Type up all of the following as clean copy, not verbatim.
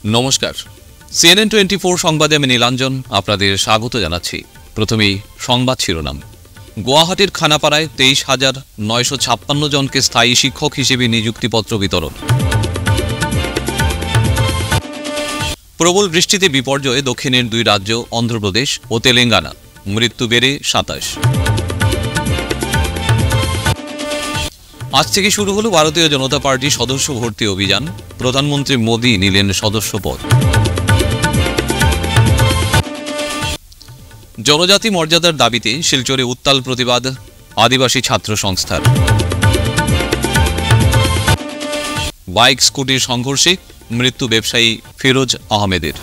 নমস্কার, CNN 24 সংবাদে আমি নীলাঞ্জন আপনাদের স্বাগত জানাচ্ছি। প্রথমেই সংবাদ শিরোনাম। গুয়াহাটির খানাপাড়ায় 23,956 জনকে স্থায়ী শিক্ষক হিসেবে নিযুক্তিপত্র বিতরণ। প্রবল বৃষ্টিতে বিপর্যয়ে দক্ষিণের দুই রাজ্য অন্ধ্রপ্রদেশ ও তেলেঙ্গানা, মৃত্যু বেড়ে 27। আজ থেকে শুরু হল ভারতীয় জনতা পার্টির সদস্য ভর্তি অভিযান। প্রধানমন্ত্রী মোদী নিলেন সদস্য পদ। জনজাতি মর্যাদার দাবিতে শিলচরে উত্তাল প্রতিবাদ আদিবাসী ছাত্র সংস্থার। বাইক স্কুটির সংঘর্ষে মৃত্যু ব্যবসায়ী ফিরোজ আহমেদের।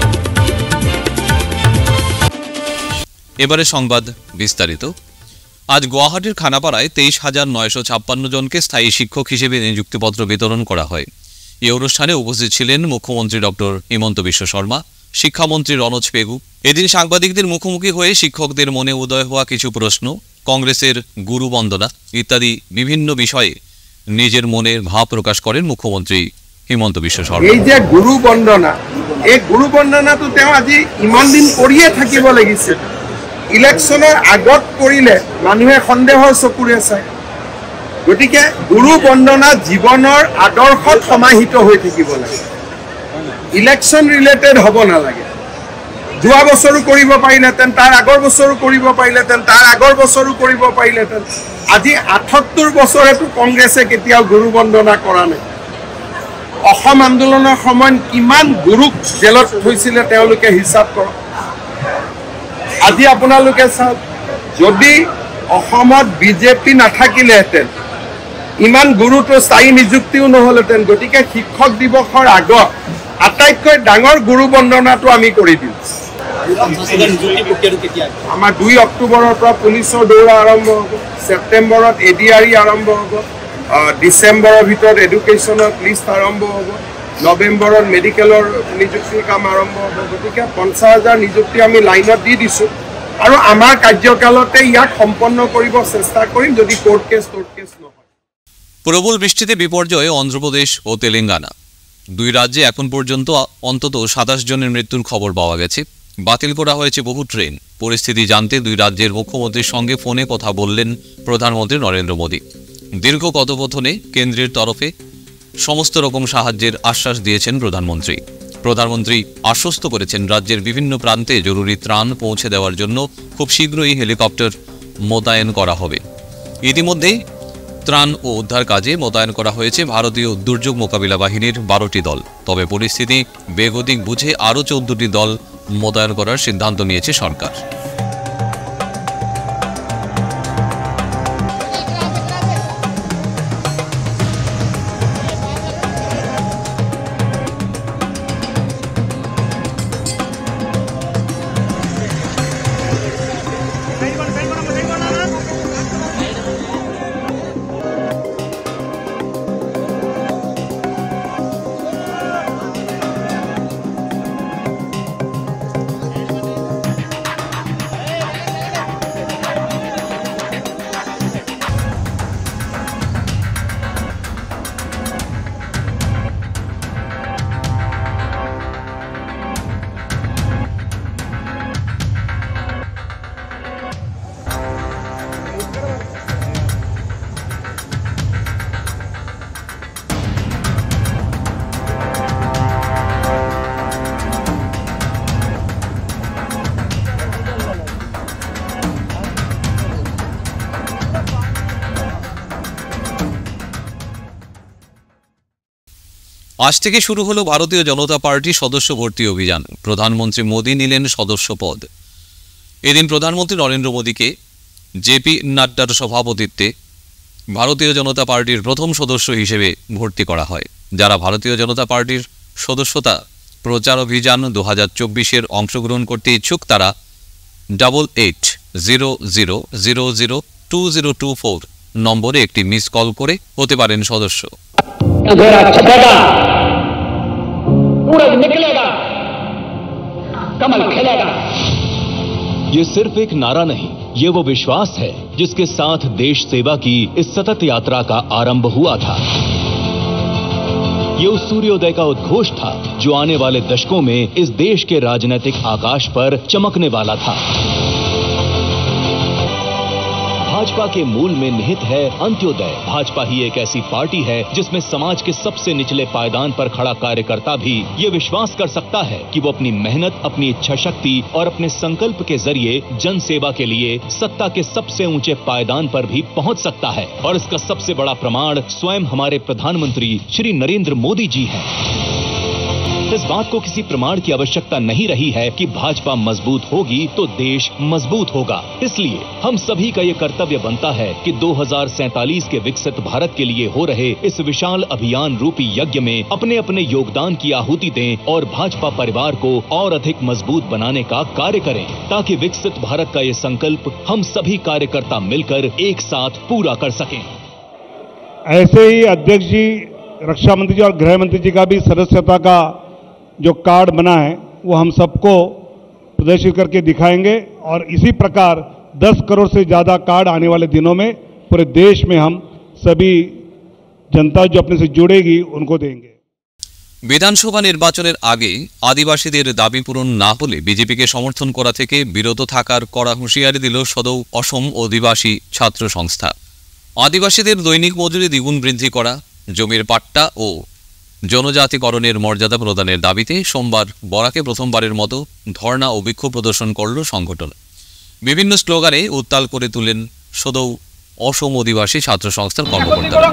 এবারে সংবাদ বিস্তারিত। আজ গুয়াহাটির খানাপাড়ায় 23,956 জনকে স্থায়ী শিক্ষক হিসেবে নিযুক্তিপত্র বিতরণ করা হয়। এই অনুষ্ঠানে উপস্থিত ছিলেন মুখ্যমন্ত্রী ডক্টর হিমন্ত বিশ্ব শর্মা, শিক্ষামন্ত্রী রনোজ পেগু। এদিন সাংবাদিকদের মুখোমুখি হয়ে শিক্ষকদের মনে উদয় হওয়া কিছু প্রশ্ন, কংগ্রেসের গুরু বন্দনা ইত্যাদি বিভিন্ন বিষয়ে নিজের মনের ভাব প্রকাশ করেন মুখ্যমন্ত্রী হিমন্ত বিশ্ব শর্মা। এই যে গুরু বন্দনা, এই গুরু বন্দনাটো তেওঁ আজি ইমান দিন কৰিয়ে থাকিব লাগিছে। ইলেকশনৰ আগত কৰিলে মানুহে সন্দেহৰ চকুৰে চায়। গতিকে গুৰু বন্দনা জীৱনৰ আদৰ্শত সমাহিত হৈ থাকিব লাগে, ইলেকশন ৰিলেটেড হ'ব নালাগে। যোৱা বছৰো কৰিব পাৰিলেহেঁতেন, তাৰ আগৰ বছৰো কৰিব পাৰিলেহেঁতেন, তাৰ আগৰ বছৰো কৰিব পাৰিলেহেঁতেন। আজি ৭৮ বছৰেতো কংগ্ৰেছে কেতিয়াও গুৰু বন্দনা কৰা নাই। অসম আন্দোলনৰ সময়ত কিমান গুৰুক জেলত থৈছিলে তেওঁলোকে হিচাপ কৰক। আজি আপোনালোকে চাওক, যদি অসমত বিজেপি নাথাকিলেহেঁতেন ইমান গুৰুটো স্থায়ী নিযুক্তিও নহ'লহেঁতেন। গতিকে শিক্ষক দিৱসৰ আগত আটাইতকৈ ডাঙৰ গুৰু বন্দনাটো আমি কৰি দিম। আমাৰ 2 অক্টোবৰৰ পৰা পুলিচৰ দৌৰা আৰম্ভ হ'ব, ছেপ্টেম্বৰত ADRE আৰম্ভ হ'ব, ডিচেম্বৰৰ ভিতৰত এডুকেশ্যনৰ লিষ্ট আৰম্ভ হ'ব, নৱেম্বৰত মেডিকেলৰ নিযুক্তিৰ কাম আৰম্ভ হ'ব। গতিকে 50,000 নিযুক্তি আমি লাইনত দি দিছোঁ আৰু আমাৰ কাৰ্যকালতে ইয়াক সম্পন্ন কৰিব চেষ্টা কৰিম, যদি কোর্ট কেস নহয়। প্রবল বৃষ্টিতে বিপর্যয়ে অন্ধ্রপ্রদেশ ও তেলেঙ্গানা, দুই রাজ্যে এখন পর্যন্ত অন্তত 27 জনের মৃত্যুর খবর পাওয়া গেছে। বাতিল করা হয়েছে বহু ট্রেন। পরিস্থিতি জানতে দুই রাজ্যের মুখ্যমন্ত্রীর সঙ্গে ফোনে কথা বললেন প্রধানমন্ত্রী নরেন্দ্র মোদী। দীর্ঘ কথোপকথনে কেন্দ্রের তরফে সমস্ত রকম সাহায্যের আশ্বাস দিয়েছেন প্রধানমন্ত্রী। প্রধানমন্ত্রী আশ্বস্ত করেছেন রাজ্যের বিভিন্ন প্রান্তে জরুরি ত্রাণ পৌঁছে দেওয়ার জন্য খুব শীঘ্রই হেলিকপ্টার মোতায়েন করা হবে। ইতিমধ্যেই ত্রাণ ও উদ্ধার কাজে মোতায়েন করা হয়েছে ভারতীয় দুর্যোগ মোকাবিলা বাহিনীর 12টি দল। তবে পরিস্থিতি বেগতিক বুঝে আরও 14টি দল মোতায়েন করার সিদ্ধান্ত নিয়েছে সরকার। আজ থেকে শুরু হলো ভারতীয় জনতা পার্টির সদস্য ভর্তি অভিযান। প্রধানমন্ত্রী মোদী নিলেন সদস্য পদ। এদিন প্রধানমন্ত্রী নরেন্দ্র মোদীকে জেপি নাড্ডার সভাপতিত্বে ভারতীয় জনতা পার্টির প্রথম সদস্য হিসেবে ভর্তি করা হয়। যারা ভারতীয় জনতা পার্টির সদস্যতা প্রচার অভিযান 2024-এর অংশগ্রহণ করতে ইচ্ছুক তারা 8800002024 নম্বরে একটি মিস কল করে হতে পারেন সদস্য। निकलेगा, कमल खिलेगा। ये सिर्फ एक नारा नहीं, ये वो विश्वास है जिसके साथ देश सेवा की इस सतत यात्रा का आरंभ हुआ था। ये उस सूर्योदय का उद्घोष था जो आने वाले दशकों में इस देश के राजनीतिक आकाश पर चमकने वाला था। भाजपा के मूल में निहित है अंत्योदय। भाजपा ही एक ऐसी पार्टी है जिसमें समाज के सबसे निचले पायदान पर खड़ा कार्यकर्ता भी ये विश्वास कर सकता है कि वो अपनी मेहनत, अपनी इच्छा शक्ति और अपने संकल्प के जरिए जन सेवा के लिए सत्ता के सबसे ऊंचे पायदान पर भी पहुंच सकता है। और इसका सबसे बड़ा प्रमाण स्वयं हमारे प्रधानमंत्री श्री नरेंद्र मोदी जी हैं। इस बात को किसी प्रमाण की आवश्यकता नहीं रही है कि भाजपा मजबूत होगी तो देश मजबूत होगा। इसलिए हम सभी का ये कर्तव्य बनता है कि 2047 के विकसित भारत के लिए हो रहे इस विशाल अभियान रूपी यज्ञ में अपने अपने योगदान की आहुति दें और भाजपा परिवार को और अधिक मजबूत बनाने का कार्य करें, ताकि विकसित भारत का ये संकल्प हम सभी कार्यकर्ता मिलकर एक साथ पूरा कर सकें। ऐसे ही अध्यक्ष जी, रक्षा मंत्री जी और गृह मंत्री जी का भी सदस्यता का जो कार्ड बना है वो हम सबको प्रदर्शित करके दिखाएंगे और इसी प्रकार 10 करोड़ से ज़्यादा कार्ड आने वाले दिनों में पूरे देश में हम सभी जनता जो अपने से जुड़ेगी उनको देंगे। বিধানসভা নির্বাচনের আগে আদিবাসীদের দাবি পূরণ না হলে বিজেপিকে সমর্থন করা থেকে বিরত থাকার কড়া হুঁশিয়ারি দিল সদৌ অসম আদিবাসী ছাত্র সংস্থা। আদিবাসীদের দৈনিক মজুরি দ্বিগুণ বৃদ্ধি করা, জমির পাট্টা ও জনজাতিকরণের মর্যাদা প্রদানের দাবিতে সোমবার বরাকে প্রথমবারের মতো ধর্ণা ও বিক্ষোভ প্রদর্শন করল সংগঠন। বিভিন্ন স্লোগানে উত্তাল করে তুলেন সদৌ অসম আদিবাসী ছাত্র সংস্থার কর্মকর্তারা।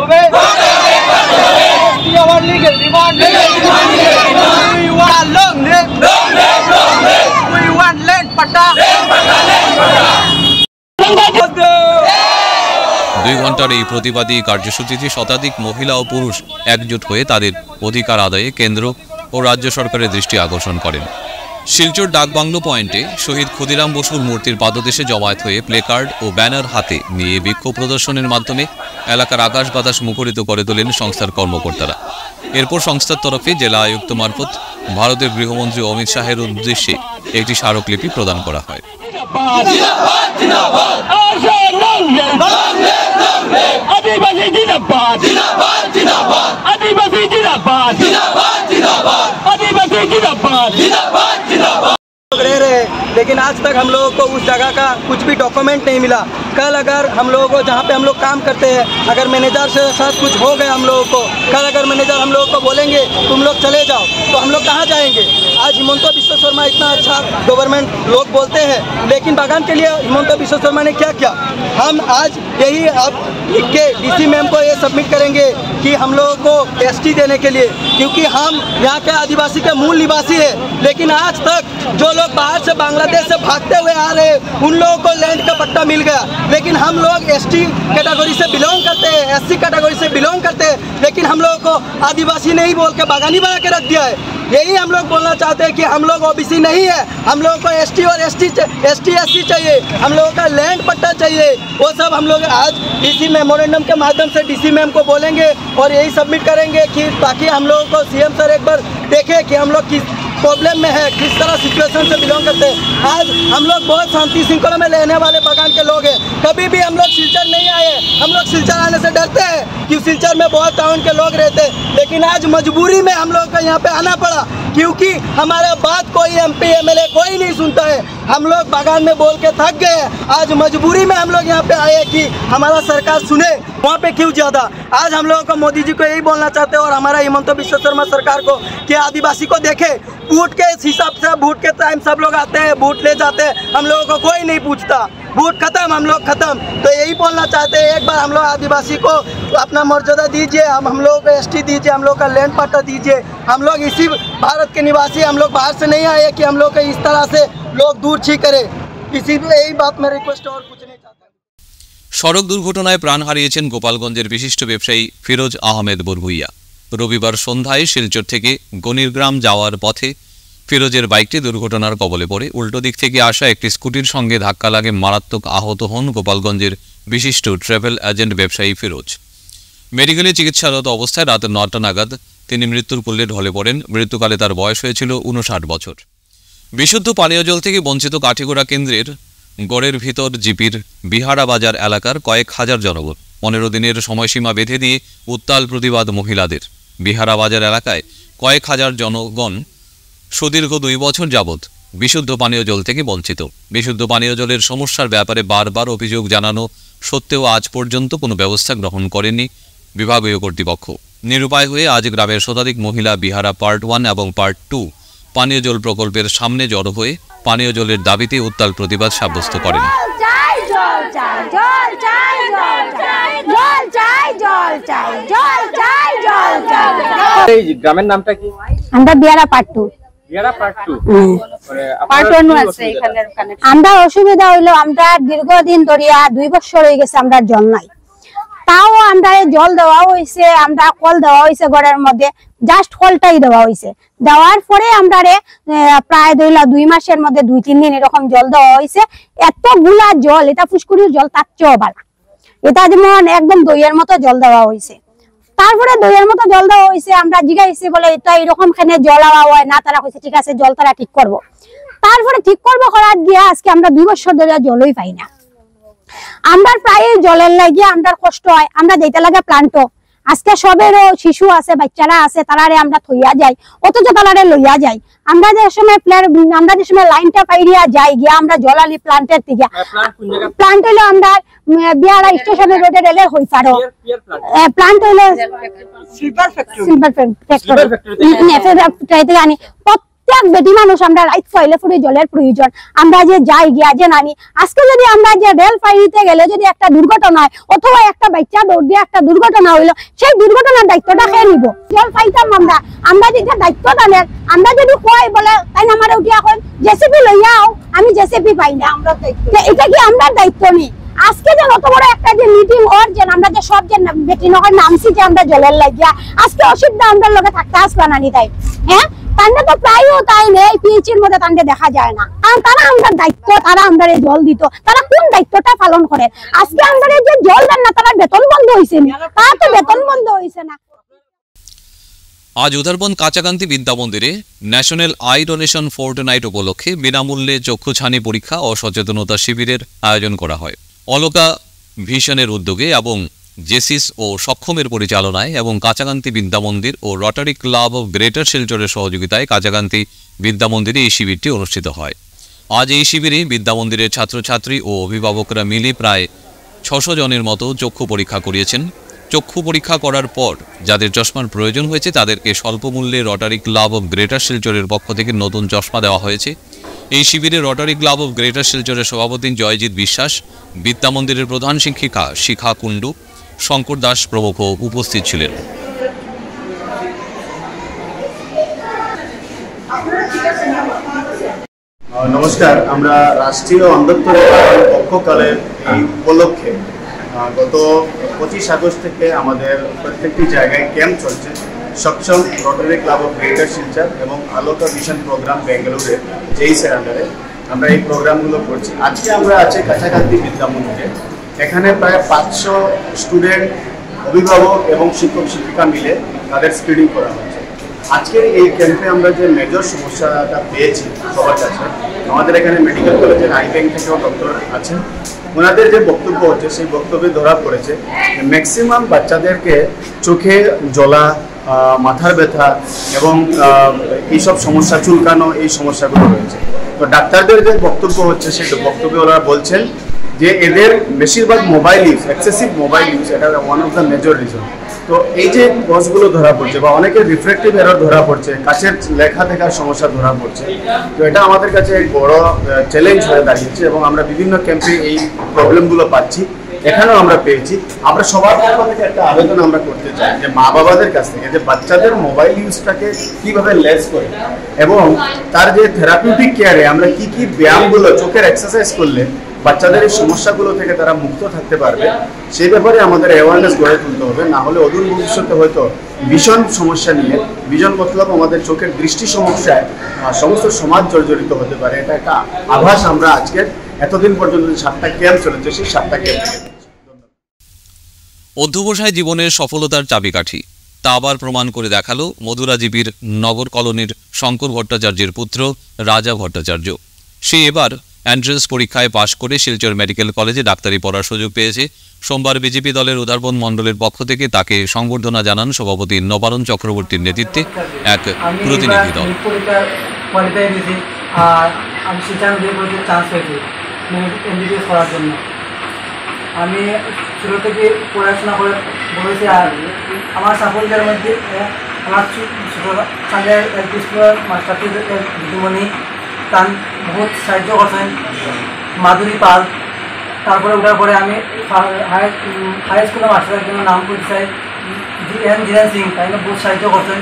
দুই ঘন্টার এই প্রতিবাদী কার্যসূচিতে শতাধিক মহিলা ও পুরুষ একজোট হয়ে তাদের অধিকার আদায়ে কেন্দ্র ও রাজ্য সরকারের দৃষ্টি আকর্ষণ করেন। শিলচর ডাকবাংলো পয়েন্টে শহীদ ক্ষুদিরাম বসুর মূর্তির পাদদেশে জমায়েত হয়ে প্লেকার্ড ও ব্যানার হাতে নিয়ে বিক্ষোভ প্রদর্শনের মাধ্যমে এলাকার আকাশ বাতাস মুখরিত করে তোলেন সংস্থার কর্মকর্তারা। এরপর সংস্থার তরফে জেলা আয়ুক্ত মারফত ভারতের গৃহমন্ত্রী অমিত শাহের উদ্দেশ্যে একটি স্মারকলিপি প্রদান করা হয়। रह रहे, लेकिन आज तक हम लोगों को उस जगह का कुछ भी डॉक्यूमेंट नहीं मिला। कल अगर हम लोगों को जहाँ पे हम लोग काम करते हैं, अगर मैनेजर से साथ कुछ हो गया हम लोगों को, कल अगर मैनेजर हम लोगों को बोलेंगे तुम लोग चले जाओ, तो हम लोग कहाँ जाएंगे? आज हिमंत बिश्व शर्मा इतना अच्छा गवर्नमेंट लोग बोलते हैं, लेकिन बागान के लिए हिमंत बिश्व शर्मा ने क्या किया? हम आज यही अब लिख के डीसी मैम को ये सबमिट करेंगे कि हम लोगों को एसटी देने के लिए, क्योंकि हम यहाँ के आदिवासी के मूल निवासी है। लेकिन आज तक जो लोग बाहर से बांग्लादेश से भागते हुए आ रहे हैं उन लोगों को लैंड का पट्टा मिल गया, लेकिन हम लोग एसटी कैटेगरी से बिलोंग करते हैं, एससी कैटेगरी से बिलोंग करते हैं, लेकिन हम लोगों को आदिवासी नहीं बोल के बागानी बना के रख दिया है। यही हम लोग बोलना चाहते हैं कि हम लोग ओबीसी नहीं है, हम लोगों को एसटी और एससी चाहिए, हम लोगों का लैंड पट्टा चाहिए। वो सब हम लोग आज डीसी मेमोरेंडम के माध्यम से डीसी मैम को बोलेंगे और यही सबमिट करेंगे कि ताकि हम लोगों को सीएम सर एक बार देखें कि हम लोग किस प्रॉब्लम में है, किस तरह सिचुएशन से बिलोंग करते हैं। आज हम लोग बहुत शांति श्रृंखला में रहने वाले बागान के लोग हैं, कभी भी हम लोग सिलचर नहीं आए, हम लोग सिलचर आने से डरते हैं कि सिलचर में बहुत टाउन के लोग रहते हैं, लेकिन आज मजबूरी में हम लोग को यहाँ पे आना पड़ा, क्योंकि हमारा बात कोई एमपी एमएलए कोई नहीं सुनता है। हम लोग बागान में बोल के थक गए, आज मजबूरी में हम लोग यहाँ पे आए कि हमारा सरकार सुने। वहाँ पे क्यों ज़्यादा? आज हम लोगों को मोदी जी को यही बोलना चाहते हैं और हमारा हिमंत बिश्व शर्मा सरकार को कि आदिवासी को देखे, बूट के हिसाब से बूट के टाइम सब लोग आते हैं, बूट ले जाते हैं, हम लोगों को कोई नहीं पूछता, बूट खत्म, हम लोग खत्म। तो यही बोलना चाहते हैं, एक बार हम लोग आदिवासी को अपना मर्यादा दीजिए, हम लोगों को एसटी दीजिए, हम लोग का लैंड पट्टा दीजिए। हम लोग इसी भारत के निवासी, हम लोग बाहर से नहीं आए कि हम लोग को इस तरह से लोग दूर छी करे। इसी यही बात में रिक्वेस्ट और कुछ नहीं चाहता। সড়ক দুর্ঘটনায় প্রাণ হারিয়েছেন গোপালগঞ্জের বিশিষ্ট ব্যবসায়ী ফিরোজ আহমেদ বরভুইয়া। রবিবার সন্ধ্যায় শিলচর থেকে গণিরগ্রাম যাওয়ার পথে ফিরোজের বাইকটি দুর্ঘটনার কবলে পড়ে উল্টো দিক থেকে আসা একটি স্কুটির সঙ্গে ধাক্কা লাগে, মারাত্মক আহত হন গোপালগঞ্জের বিশিষ্ট ট্রাভেল এজেন্ট ব্যবসায়ী ফিরোজ। মেডিকেলে চিকিৎসারত অবস্থায় রাত 9টা নাগাদ তিনি মৃত্যুর কোলে ঢলে পড়েন। মৃত্যুকালে তার বয়স হয়েছিল 59 বছর। বিশুদ্ধ পানীয় জল থেকে বঞ্চিত কাঠিগোড়া কেন্দ্রের গড়ের ভিতর জিপির বিহারা বাজার এলাকার কয়েক হাজার জনগণ 15 দিনের সময়সীমা বেঁধে দিয়ে উত্তাল প্রতিবাদ মহিলাদের। বিহারা বাজার এলাকায় কয়েক হাজার জনগণ সুদীর্ঘ 2 বছর যাবৎ বিশুদ্ধ পানীয় জল থেকে বঞ্চিত। বিশুদ্ধ পানীয় জলের সমস্যার ব্যাপারে বারবার অভিযোগ জানানো সত্ত্বেও আজ পর্যন্ত কোনো ব্যবস্থা গ্রহণ করেনি বিভাগীয় কর্তৃপক্ষ। নিরুপায় হয়ে আজ গ্রামের শতাধিক মহিলা বিহারা পার্ট 1 এবং পার্ট 2 পানীয় জল প্রকল্পের সামনে জড়ো হয়ে পানীয় জলের দাবিতে উত্তাল প্রতিবাদ সাব্যস্ত করেন। এই গ্রামের নামটা কি? আমরা বিহারা পার্ট 2 আমরা অসুবিধা হইলো, আমরা দীর্ঘদিন ধরিয়া 2 বছর হয়ে গেছে আমরা জল নাই। তাও আমরা জল দেওয়া হয়েছে, আমরা কল দেওয়া হয়েছে ঘরের মধ্যে, জাস্ট কলটাই দেওয়া হয়েছে। দেওয়ার পরে আমরা প্রায় 2 মাসের মধ্যে 2-3 দিন এরকম জল দেওয়া হয়েছে। এতগুলা জল, এটা ফুসকুড়ির জল তার চেয়েও ভালো। এটা যেমন একদম দইয়ের মতো জল দেওয়া হয়েছে। তারপরে দইয়ের মতো জল দেওয়া হয়েছে, আমরা জিজ্ঞাসি বলে এটা এরকম খানে জল আওয়া হয় না। তারা কইছে ঠিক আছে জল তারা ঠিক করবো। তারপরে ঠিক করবো করার গিয়া আজকে আমরা 2 বছর ধরে জলই পাই না। আমরা প্রায় জলের লাগিয়ে আমরা কষ্ট হয়, আমরা যেতে লাগে প্লান্টও। আজকে সবেরও শিশু আছে, বাচ্চারা আছে, তারারে আমরা থইয়া যাই, অথচ তারারে লইয়া যাই। আমরা যে সময় লাইনটা পাইরিয়া যাই গিয়া আমরা জল আলি প্লান্টের থেকে। প্লান্ট হইলো আমরা বিহারা স্টেশনের রোডে রেলের হই পারো। প্লান্ট হইলো সিলভার ফ্যাক্টরি আনি। প্রত্যেক বেটি মানুষ আমরা রাইত পাইলে পুরো জলের প্রয়োজন। আমরা যে যাই গিয়া যে নানি, আজকে যদি আমরা যে রেল পাইতে গেলে যদি একটা দুর্ঘটনা হয় অথবা একটা বাচ্চা দৌড় দিয়ে একটা দুর্ঘটনা হইলো, সেই দুর্ঘটনার দায়িত্বটা খেয়ে নিব। জল পাইতাম আমরা যেটা দায়িত্ব জানেন, আমরা যদি কয় বলে তাই আমার উঠিয়া কয় জেসিপি লইয়াও, আমি জেসিপি পাই না। এটা কি আমরা দায়িত্ব নেই? আজকে যে অত বড় একটা যে মিটিং ওর যে আমরা যে সব যে বেটি নগর নামছি যে আমরা জলের লাগিয়া আজকে অসুবিধা আমরা লগে থাকতে আসবা নানি তাই। হ্যাঁ, তান্ডা তো প্রায়ও তাই নেই, পিএইচির মধ্যে তান্ডে দেখা যায় না। আর তারা আমরা দায়িত্ব, তারা আমরা জল দিত, তারা কোন দায়িত্বটা পালন করে? আজকে আমরা যে জল দেন না, তারা বেতন বন্ধ হয়েছে না, তারা তো বেতন বন্ধ হয়েছে না। আজ উদারবন কাঁচাকান্তি বিদ্যা মন্দিরে ন্যাশনাল আই ডোনেশন ফোর্টনাইট উপলক্ষে বিনামূল্যে চক্ষুছানি পরীক্ষা ও সচেতনতা শিবিরের আয়োজন করা হয়। অলকা ভিশনের উদ্যোগে এবং জেসিস ও সক্ষমের পরিচালনায় এবং কাঁচাকান্তি বিদ্যা মন্দির ও রটারি ক্লাব অব গ্রেটার শিলচরের সহযোগিতায় কাঁচাকান্তি বিদ্যা মন্দিরে এই শিবিরটি অনুষ্ঠিত হয়। আজ এই শিবিরে বিদ্যা মন্দিরের ছাত্রছাত্রী ও অভিভাবকরা মিলে প্রায় 600 জনের মতো চক্ষু পরীক্ষা করিয়েছেন। চক্ষু পরীক্ষা করার পর যাদের চশমার প্রয়োজন হয়েছে তাদেরকে স্বল্প মূল্যে রটারি ক্লাব অব গ্রেটার শিলচরের পক্ষ থেকে নতুন চশমা দেওয়া হয়েছে। এই শিবিরে রটারি ক্লাব অব গ্রেটার শিলচরের সভাপতি জয়জিৎ বিশ্বাস, বিদ্যা মন্দিরের প্রধান শিক্ষিকা শিখা কুণ্ডু, শঙ্কর দাস প্রমুখ উপস্থিত ছিলেন। নমস্কার, আমরা রাষ্ট্রীয় অন্ধত্বের পক্ষকালের এই উপলক্ষে গত 25 আগস্ট থেকে আমাদের প্রত্যেকটি জায়গায় ক্যাম্প চলছে। সক্ষম Rotary Club of Greater Silchar এবং আলোকা ভিশন প্রোগ্রাম বেঙ্গালুরের জেইসের আন্ডারে আমরা এই প্রোগ্রামগুলো করছি। আজকে আমরা আছি কাছাকাছি বিদ্যা মন্দিরে। এখানে প্রায় 500 স্টুডেন্ট, অভিভাবক এবং শিক্ষক শিক্ষিকা মিলে তাদের স্ক্রিনিং করা হচ্ছে। আজকের এই ক্যাম্পে আমরা যে মেজর সমস্যাটা পেয়েছি সবার কাছে, আমাদের এখানে মেডিকেল কলেজের আই ব্যাংক থেকেও ডক্টর আছেন, ওনাদের যে বক্তব্য হচ্ছে সেই বক্তব্যে ধরা পড়েছে ম্যাক্সিমাম বাচ্চাদেরকে চোখে জ্বলা, মাথার ব্যথা এবং এইসব সমস্যা, চুলকানো, এই সমস্যাগুলো রয়েছে। তো ডাক্তারদের যে বক্তব্য হচ্ছে সেই বক্তব্যে ওরা বলছেন যে এদের বেশিরভাগ mobile use, excessive mobile use, এটা one of the major reason. তো এই যে কজগুলো ধরা পড়ছে বা অনেকের রিফ্রেক্টিভ এরর ধরা পড়ছে, কাছের লেখা দেখার সমস্যা ধরা পড়ছে, তো এটা আমাদের কাছে এক বড় চ্যালেঞ্জ হয়ে দাঁড়িয়েছে এবং আমরা বিভিন্ন ক্যাম্পে এই প্রবলেমগুলো পাচ্ছি। এখানেও আমরা পেয়েছি। আমরা সবার পক্ষ থেকে একটা আবেদন আমরা করতে চাই যে মা বাবাদের কাছ থেকে যে বাচ্চাদের মোবাইল ইউজটাকে কীভাবে লেস করে এবং তার যে থেরাপিউটিক কেয়ারে আমরা কি কি ব্যায়ামগুলো, চোখের এক্সারসাইজ করলে বাচ্চাদের এই সমস্যাগুলো থেকে তারা মুক্ত থাকতে পারবে, সেই ব্যাপারে আমাদের অ্যাওয়ারনেস গড়ে তুলতে হবে। না হলে অদূর ভবিষ্যতে হয়তো ভীষণ সমস্যা নিয়ে, ভীষণ মতলব আমাদের চোখের দৃষ্টি সমস্যায় সমস্ত সমাজ জর্জরিত হতে পারে। এটা একটা আভাস আমরা আজকের এতদিন পর্যন্ত 7টা ক্যাম্প চলেছে সেই 7টা ক্যাম্প। অধ্যবসায় জীবনের সফলতার চাবিকাঠি, তা আবার প্রমাণ করে দেখালো মধুরাজীবীর নগর কলোনির শঙ্কর ভট্টাচার্যের পুত্র রাজা ভট্টাচার্য। সে এবার এন্ট্রান্স পরীক্ষায় পাশ করে শিলচর মেডিকেল কলেজে ডাক্তারি পড়ার সুযোগ পেয়েছে। সোমবার বিজেপি দলের উদারবন মণ্ডলের পক্ষ থেকে তাকে সংবর্ধনা জানান সভাপতি নবারুণ চক্রবর্তীর নেতৃত্বে এক প্রতিনিধি দল। আমি শিলচর মেডিকেল চান্স পেয়েছি এমবিবিএস করার জন্য। আমি ছোটো থেকে পড়াশোনা করে বলেছি, আর আমার সাফল্যের মধ্যে আমার সঙ্গে এলপি স্কুলের মাস্টার দিদিমণি তার বহুত সাহায্য করছেন, মাধুরী পাল। তারপরে ওঠার পরে আমি হাই স্কুলের মাস্টারের জন্য নাম করতে চাই জিরেন সিং, তাই বহুত সাহায্য করছেন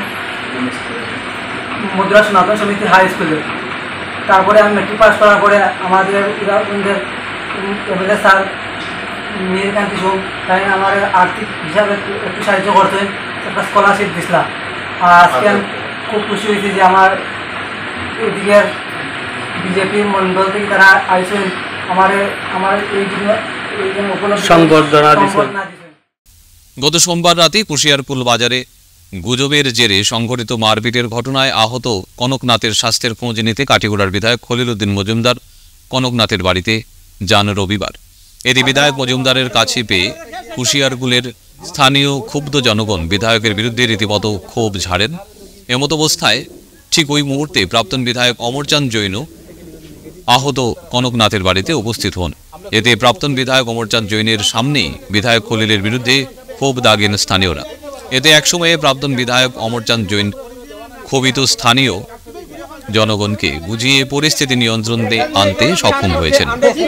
মুদ্রা সনাতন সমিতি হাই স্কুলে। তারপরে আমি মেট্রিক পাস করার পরে আমাদের এমএলএ স্যার নীলকান্তি সোম তাই আমার আর্থিক হিসাবে একটু সাহায্য করছেন, একটা স্কলারশিপ দিছিলাম। আর আজকে আমি খুব খুশি হয়েছি যে আমার এদিকে বিজেপি মন্ডল থেকে তারা আইসেন আমার এই জন্য সংবর্ধনা দিয়েছেন। গত সোমবার রাতে কুশিয়ারপুল বাজারে গুজবের জেরে সংঘটিত মারপিটের ঘটনায় আহত কনকনাথের স্বাস্থ্যের খোঁজ নিতে কাটিগড়ার বিধায়ক খলিল উদ্দিন মজুমদার কনকনাথের বাড়িতে যান রবিবার। এতে বিধায়ক মজুমদারের কাছে পেয়ে কুশিয়ারপুলের স্থানীয় ক্ষুব্ধ জনগণ বিধায়কের বিরুদ্ধে রীতিমতো ক্ষোভ ঝাড়েন। এমত অবস্থায় ঠিক ওই মুহূর্তে প্রাক্তন বিধায়ক অমরচাঁদ জৈন আহত কনকনাথের বাড়িতে উপস্থিত হন। এতে প্রাক্তন বিধায়ক অমরচাঁদ জৈনের সামনেই বিধায়ক খলিলের বিরুদ্ধে ক্ষোভ দাগেন স্থানীয়রা। এতে একসময়ে প্রাক্তন বিধায়ক অমরচাঁদ জৈন ক্ষোভিত স্থানীয় জনগণকে বুঝিয়ে পরিস্থিতি নিয়ন্ত্রণে আনতে সক্ষম হয়েছেন।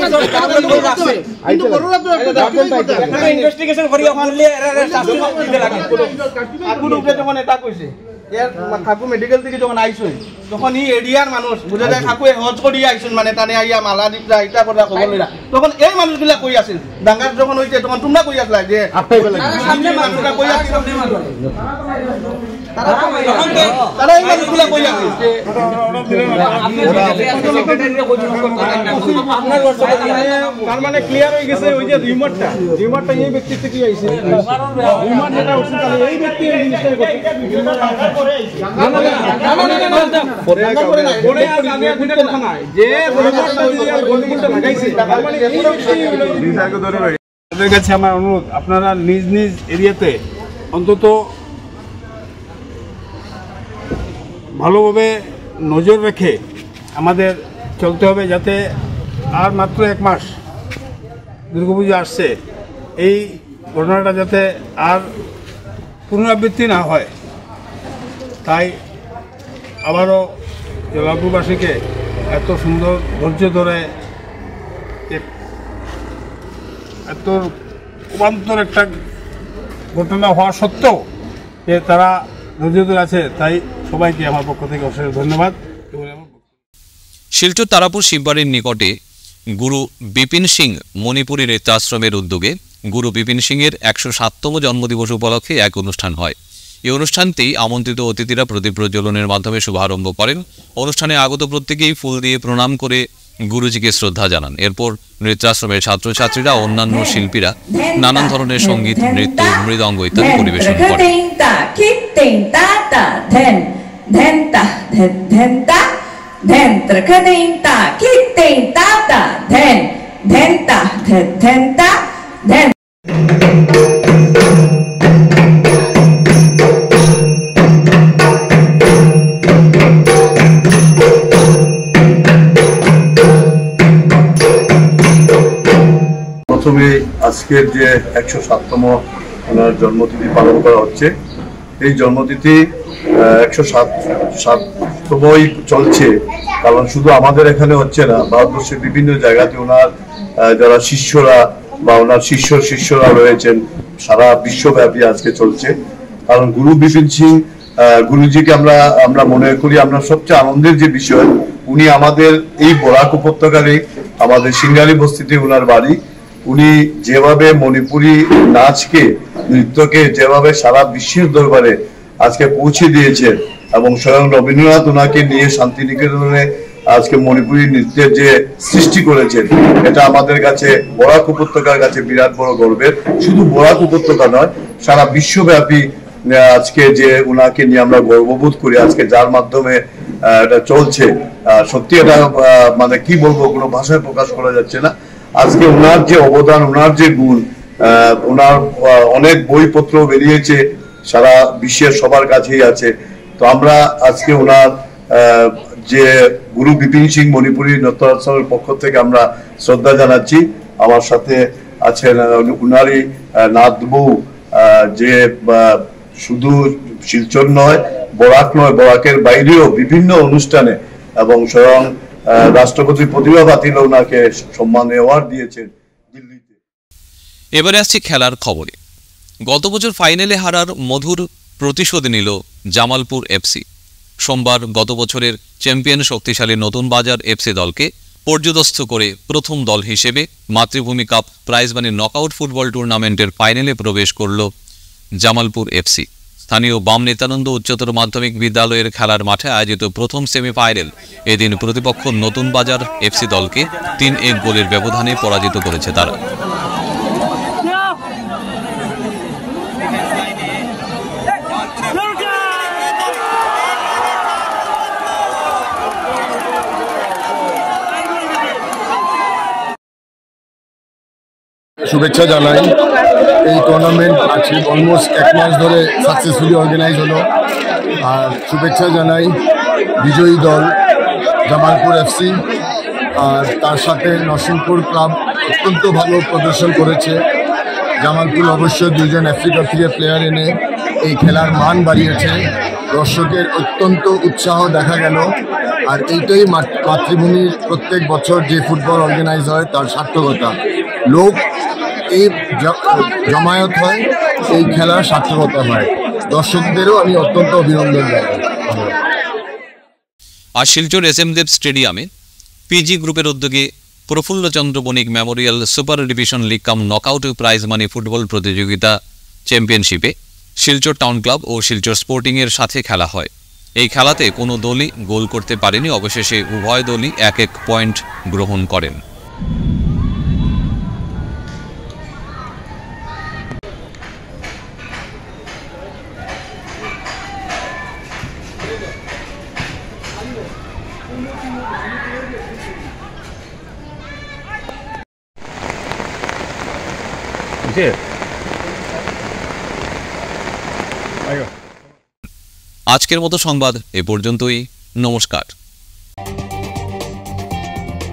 কাকু মেডিকেল থেকে যখন আইসুন তখন ই এরিয়ার মানুষ বুঝা যায় কাকু হজ করি আইসুন মানে টানে আইয়া মালা দিতা ইটা করা খবর নিরা তখন এই মানুষগুলা কই আছিল ডাঙ্গার যখন হইছে তখন তোমরা কই আসলা যে সামনে মানুষরা কই আছিল তারা এই মানুষগুলা কই আছিল তার মানে ক্লিয়ার হয়ে গেছে ওই যে রিমোটটা এই ব্যক্তি থেকে আইছে রিমোট যেটা উঠছে তাহলে এই ব্যক্তি এই জিনিসটাই করছে। আপনাদের কাছে আমার অনুরোধ, আপনারা নিজ নিজ এরিয়াতে অন্তত ভালোভাবে নজর রেখে আমাদের চলতে হবে, যাতে আর মাত্র 1 মাস দুর্গাপুজো আসছে, এই ঘটনাটা যাতে আর পুনরাবৃত্তি না হয়। তাই আবারও জলাপুরবাসীকে এত সুন্দর ধৈর্য ধরে এত রূপান্তর একটা ঘটনা হওয়া সত্ত্বেও যে তারা ধৈর্য ধরে আছে, তাই সবাইকে আমার পক্ষ থেকে অশেষ ধন্যবাদ। শিলচর তারাপুর শিববাড়ির নিকটে গুরু বিপিন সিং মণিপুরী নৃত্যাশ্রমের উদ্যোগে গুরু বিপিন সিংয়ের 107তম জন্মদিবস উপলক্ষে এক অনুষ্ঠান হয়। এই অনুষ্ঠানটি আমন্ত্রিত অতিথিরা প্রদীপ প্রজ্বলনের মাধ্যমে শুভারম্ভ করেন। অনুষ্ঠানে আগত প্রত্যেকেই ফুল দিয়ে প্রণাম করে গুরুজিকে শ্রদ্ধা জানান। এরপর নৃত্যাশ্রমের ছাত্রছাত্রীরা অন্যান্য শিল্পীরা নানান ধরনের সঙ্গীত, নৃত্য, মৃদঙ্গ ইত্যাদি পরিবেশন করেন। প্রথমে আজকের যে 107তম জন্মতিথি পালন করা হচ্ছে, এই জন্মতিথি 107তমই চলছে, কারণ শুধু আমাদের এখানে হচ্ছে না, ভারতবর্ষের বিভিন্ন জায়গাতে ওনার যারা শিষ্যরা বা ওনার শিষ্যরা রয়েছেন সারা বিশ্বব্যাপী আজকে চলছে। কারণ গুরু বিপিন সিং গুরুজিকে আমরা মনে করি, আমরা সবচেয়ে আনন্দের যে বিষয়, উনি আমাদের এই বরাক উপত্যকারে আমাদের সিঙ্গালী বস্তিতে ওনার বাড়ি। উনি যেভাবে মণিপুরী নাচকে, নৃত্যকে যেভাবে সারা বিশ্বের দরবারে আজকে পৌঁছে দিয়েছেন এবং স্বয়ং রবীন্দ্রনাথ ওনাকে নিয়ে শান্তিনিকেতনে আজকে মণিপুরী নৃত্যের যে সৃষ্টি করেছেন, এটা আমাদের কাছে বরাক উপত্যকার কাছে বিরাট বড় গর্বের। শুধু বরাক উপত্যকা নয়, সারা বিশ্বব্যাপী আজকে যে ওনাকে নিয়ে আমরা গর্ববোধ করি, আজকে যার মাধ্যমে এটা চলছে, সত্যি এটা মানে কি বলবো, কোনো ভাষায় প্রকাশ করা যাচ্ছে না। আজকে ওনার যে অবদান, ওনার যে গুণ, ওনার অনেক বইপত্র বেরিয়েছে, সারা বিশ্বের সবার কাছেই আছে। তো আমরা আজকে ওনার যে গুরু বিপিন সিং মণিপুরী নৃত্যোৎসবের পক্ষ থেকে আমরা শ্রদ্ধা জানাচ্ছি। আমার সাথে আছেন উনারই নাথবউ, যে শুধু শিলচর নয়, বরাক নয়, বরাকের বাইরেও বিভিন্ন অনুষ্ঠানে এবং স্বয়ং রাষ্ট্রপতি প্রতিভা পাতিল ওনাকে সম্মানে অ্যাওয়ার্ড দিয়েছেন দিল্লিতে। এবারে আসছি খেলার খবরে। গত বছর ফাইনালে হারার মধুর প্রতিশোধ নিল জামালপুর এফসি। সোমবার গত বছরের চ্যাম্পিয়ন শক্তিশালী নতুন বাজার এফসি দলকে পর্যদস্ত করে প্রথম দল হিসেবে Matribhumi cup prize money knockout football টুর্নামেন্টের ফাইনালে প্রবেশ করল জামালপুর এফসি। স্থানীয় বাম নিত্যানন্দ উচ্চতর মাধ্যমিক বিদ্যালয়ের খেলার মাঠে আয়োজিত প্রথম সেমিফাইনাল এদিন প্রতিপক্ষ নতুন বাজার এফসি দলকে 3-1 গোলের ব্যবধানে পরাজিত করেছে তারা। শুভেচ্ছা জানাই। এই টুর্নামেন্ট আছে অলমোস্ট 1 মাস ধরে সাকসেসফুলি অর্গানাইজ হলো। আর শুভেচ্ছা জানাই বিজয়ী দল জামালপুর এফসি, আর তার সাথে নরসিংপুর ক্লাব অত্যন্ত ভালো প্রদর্শন করেছে। জামালপুর অবশ্যই 2জন আফ্রিকা থেকে প্লেয়ার এনে এই খেলার মান বাড়িয়েছে। দর্শকের অত্যন্ত উৎসাহ দেখা গেল। আর এইটাই মাতৃভূমির প্রত্যেক বছর যে ফুটবল অর্গানাইজ হয় তার সার্থকতা। লোক এই জমায়েত হয়, এই খেলার সার্থকতা হয়। দর্শকদেরও আমি অত্যন্ত অভিনন্দন জানাই। আর শিলচর এস এম দেব স্টেডিয়ামে পিজি গ্রুপের উদ্যোগে Prafullachandra Banik memorial super division league cum knockout prize money football প্রতিযোগিতা চ্যাম্পিয়নশিপে শিলচর টাউন ক্লাব ও শিলচর স্পোর্টিংয়ের সাথে খেলা হয়। এই খেলাতে কোনো দলই গোল করতে পারেনি। অবশেষে উভয় দলই 1-1 পয়েন্ট গ্রহণ করেন। আজকের মতো সংবাদ এ পর্যন্তই। নমস্কার।